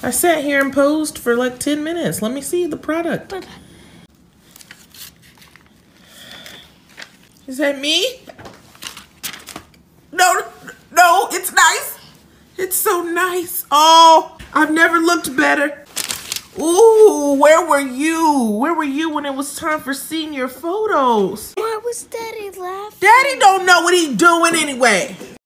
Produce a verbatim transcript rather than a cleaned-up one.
I sat here and posed for like ten minutes. Let me see the product. Is that me? No, no, it's nice. It's so nice. Oh, I've never looked better. Ooh, where were you? Where were you when it was time for senior photos? Why was Daddy laughing? Daddy don't know what he's doing anyway.